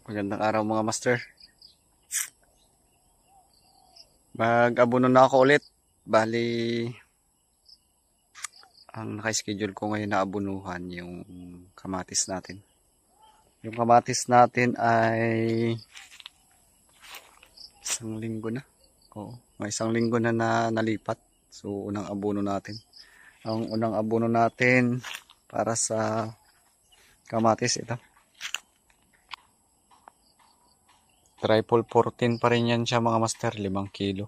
Magandang araw mga master. Mag-abono na ako ulit. Bali, ang naka-schedule ko ngayon na abonuhan yung kamatis natin. Yung kamatis natin ay isang linggo na. Oo, may isang linggo na nalipat. So, unang abono natin. Ang unang abono natin para sa kamatis ito. Triple 14 pa rin yan siya mga master, 5 kilo.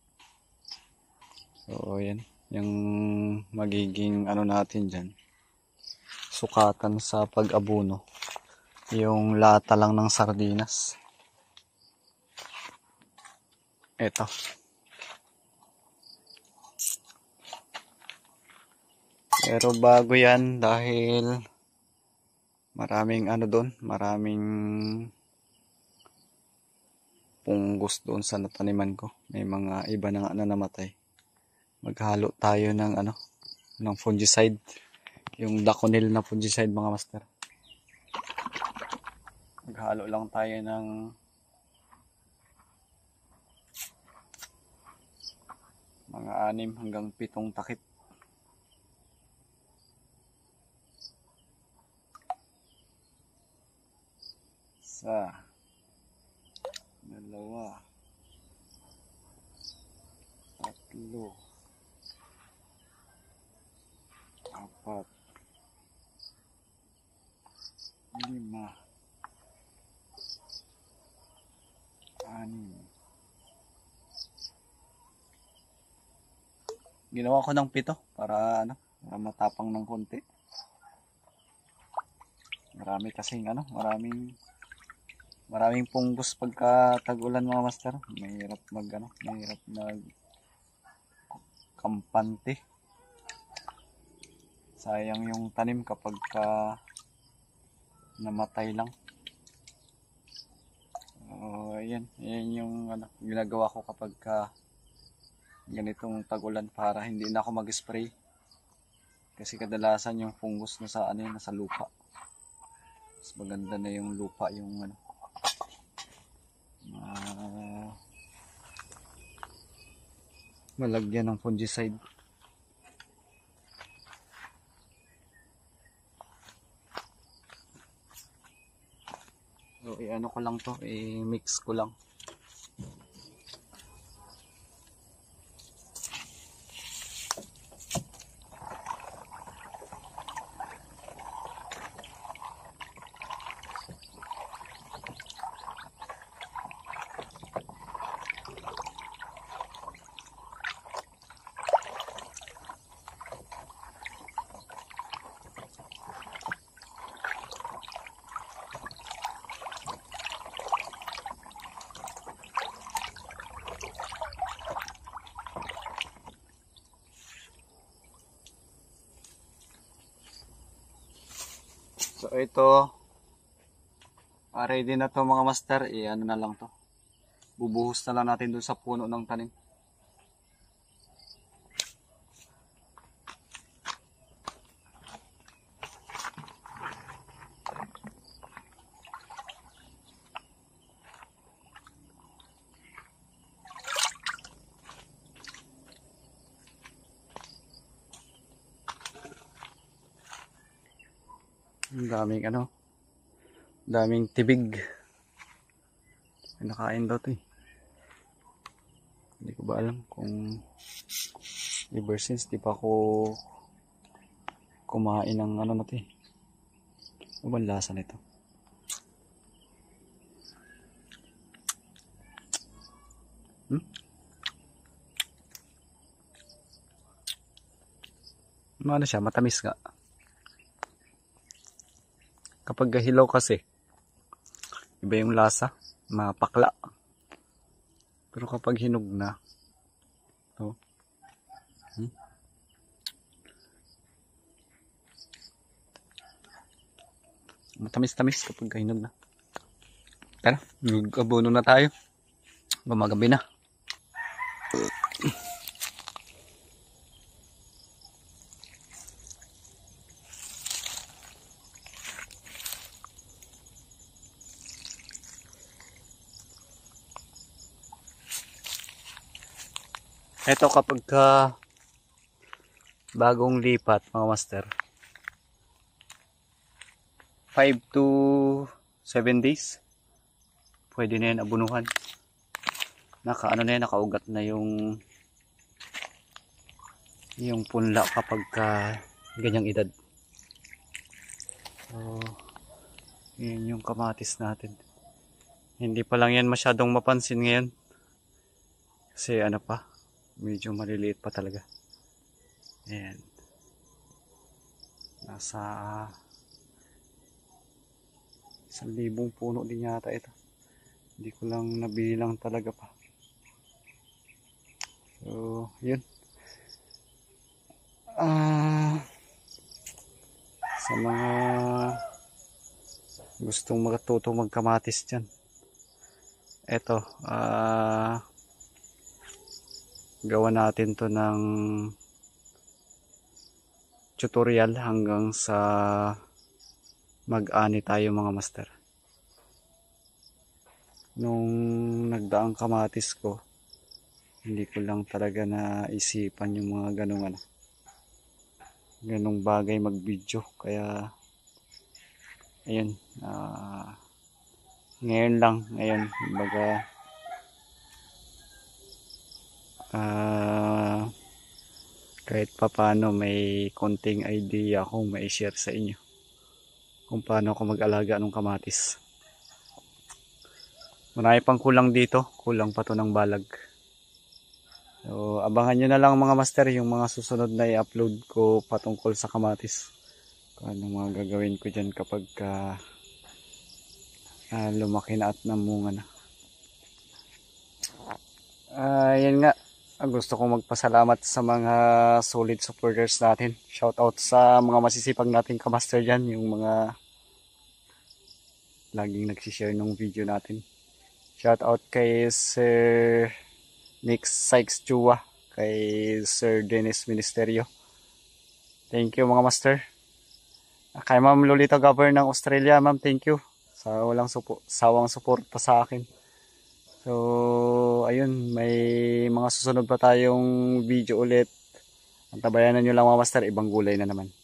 So, yan. Yung magiging ano natin dyan. Sukatan sa pag-abono. Yung lata lang ng sardinas. Ito. Pero bago yan dahil maraming ano doon, maraming punggos doon sa nataniman ko. May mga iba na nga na namatay. Maghalo tayo ng ano, ng fungicide. Yung Daconil na fungicide mga master. Maghalo lang tayo ng mga 6 hanggang 7 takip. Isa, dalawa, tatlo, apat, 5, 6. Ginawa ko ng 7 para ano, para matapang ng konti. Marami kasing ano, maraming punggos pagka tag-ulan mga master. Mahirap mag kampante. Sayang yung tanim kapag namatay lang. Ayan yung ano, ginagawa ko kapag ganitong tag-ulan para hindi na ako mag-spray. Kasi kadalasan yung fungus na sa ano, nasa lupa. Mas maganda na yung lupa yung ano, malagyan ng fungicide. So, i-ano ko lang to, i-mix ko lang. So ito, ready na to mga master. Ano na lang to. Bubuhos na lang natin dun sa puno ng tanim. Ang daming ano, daming tibig. Nakain daw to eh. Hindi ko ba alam kung ever since di pa ako kumain ng ano na to eh. Ano ba lasa nito? Ano siya, matamis nga. Kapag hilaw kasi, iba yung lasa, mapakla. Pero kapag hinog na, to, matamis-tamis kapag hinog na. Tara, mag-abono na tayo. Gumagabi na. Ito kapag bagong lipat mga master, 5 to 7 days pwede na yan abunuhan. Nakaano na yan, nakaugat na yung punla kapag ganyang edad. So yun yung kamatis natin. Hindi pa lang yan masyadong mapansin ngayon kasi ano pa, medyo maliliit pa talaga. Ayan, nasa 1,000 puno din yata ito. Hindi ko lang nabilang talaga pa. So yun, sa mga gustong matuto magkamatis dyan, eto, gawa natin to ng tutorial hanggang sa mag-ani tayo mga master. Nung nagdaang kamatis ko, hindi ko lang talaga naisipan yung mga ganong bagay mag-video, kaya ayun, ngayon baga kahit papano may konting idea akong mai-share sa inyo kung paano ako mag-alaga ng kamatis. Marami pang kulang dito, kulang pa to ng balag. So abangan nyo na lang mga master yung mga susunod na i-upload ko patungkol sa kamatis, kung ano mga gagawin ko dyan kapag lumaki na at namunga na. Yan nga, gusto kong magpasalamat sa mga solid supporters natin. Shout out sa mga masisipag nating kamaster dyan, yung mga laging nagsishare ng video natin. Shout out kay Sir Nick Sykes Chua, kay Sir Dennis Ministerio. Thank you mga master. Kay Ma'am Lolita Govern ng Australia, ma'am, thank you sa walang sawang suporta sa akin. So ayun, may mga susunod pa tayong video ulit. Antabayanan nyo lang mga master, ibang gulay na naman.